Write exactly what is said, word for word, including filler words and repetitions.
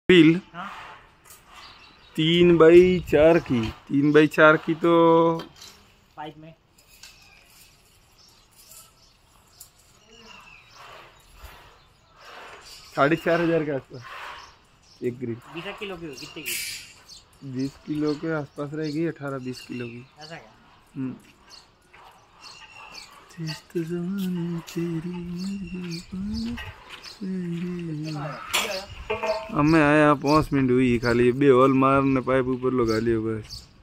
Grill तीन by चार की तीन बाई चार की तो पाइप में साढ़े चार हजार के आसपास एक ग्रिल। बीस किलो की कितने की? बीस किलो के आसपास रहेगी, अठारह बीस किलो की। ऐसा क्या? हम्म। અમે આયા પાંચ મિનિટ हुई खाली बे होल मारने पाइप ऊपर लगा लियो बस।